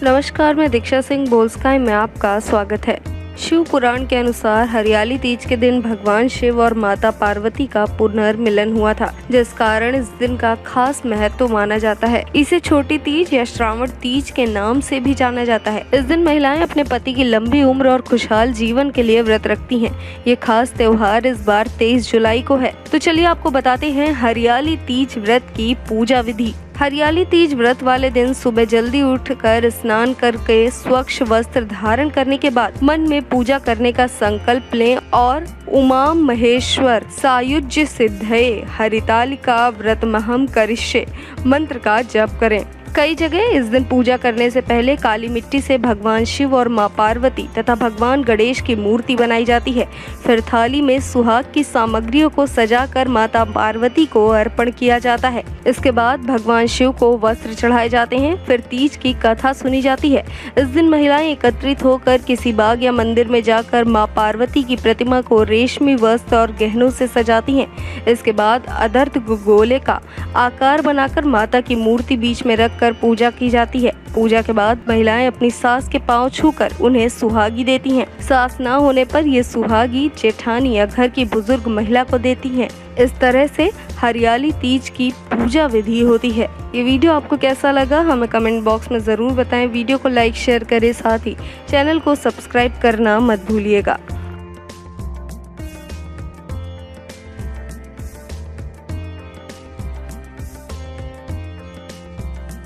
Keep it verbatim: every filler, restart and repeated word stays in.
नमस्कार, मैं दीक्षा सिंह बोल्स्काय में आपका स्वागत है। शिव पुराण के अनुसार हरियाली तीज के दिन भगवान शिव और माता पार्वती का पुनर्मिलन हुआ था, जिस कारण इस दिन का खास महत्व माना जाता है। इसे छोटी तीज या श्रावण तीज के नाम से भी जाना जाता है। इस दिन महिलाएं अपने पति की लंबी उम्र और खुशहाल जीवन के लिए व्रत रखती हैं। ये खास त्योहार इस बार तेईस जुलाई को है। तो चलिए आपको बताते हैं हरियाली तीज व्रत की पूजा विधि। हरियाली तीज व्रत वाले दिन सुबह जल्दी उठकर स्नान करके स्वच्छ वस्त्र धारण करने के बाद मन में पूजा करने का संकल्प लें और उमा महेश्वर सायुज्य सिद्धये हरितालिका व्रतमहं करिष्ये मंत्र का जप करें। कई जगह इस दिन पूजा करने से पहले काली मिट्टी से भगवान शिव और मां पार्वती तथा भगवान गणेश की मूर्ति बनाई जाती है। फिर थाली में सुहाग की सामग्रियों को सजाकर माता पार्वती को अर्पण किया जाता है। इसके बाद भगवान शिव को वस्त्र चढ़ाए जाते हैं। फिर तीज की कथा सुनी जाती है। इस दिन महिलाएं एकत्रित होकर किसी बाग या मंदिर में जाकर मां पार्वती की प्रतिमा को रेशमी वस्त्र और गहनों से सजाती हैं। इसके बाद अदर्थ गोले का आकार बनाकर माता की मूर्ति बीच में रख कर पूजा की जाती है। पूजा के बाद महिलाएं अपनी सास के पांव छूकर उन्हें सुहागी देती हैं। सास ना होने पर ये सुहागी जेठानी या घर की बुजुर्ग महिला को देती हैं। इस तरह से हरियाली तीज की पूजा विधि होती है। ये वीडियो आपको कैसा लगा हमें कमेंट बॉक्स में जरूर बताएं। वीडियो को लाइक शेयर करें, साथ ही चैनल को सब्सक्राइब करना मत भूलिएगा।